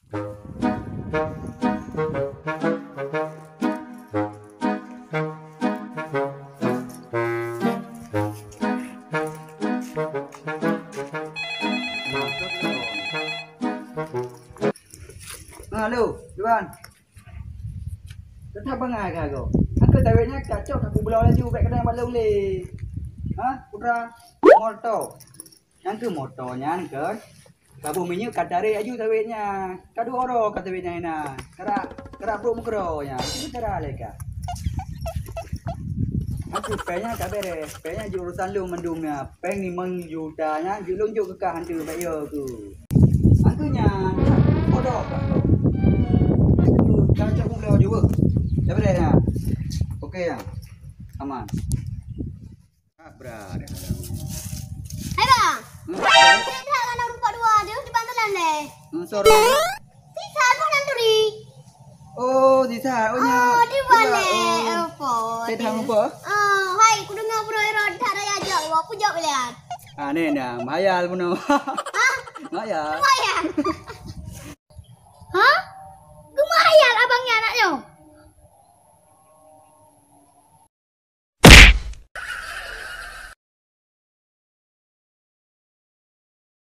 Halo, Tuan. Kenapa ngai kau? Aku tawenya kacau aku belau laju baik kedai balau le. Ha, putra motor. Yang ke motornya kan. Kabu minyak kadare aju tawenya. Kadu oro kata tawenya ina. Kara bro mukro nya. Itu cara leka. Aku penya kabere. Penya jurusan lu mendungnya. Peng 5 jutanya julung juk ke hantu bayo tu. Angkunya bodoh kak. Kacau aku belau juga. Kabere ya. Okey ya. Aman. Berada. Hai bang. Saya dah kan rupa dua dia di bantalan deh. Sorry. Sisa pun nanturi. Oh, Disa. Oh, di mana? Apa? Saya dah apa? Hai, aku dengar bro Erod tak ada ajak. Aku jawab lihat. Ni dah. Mayal pun. Hah? Mayal. Apa ya?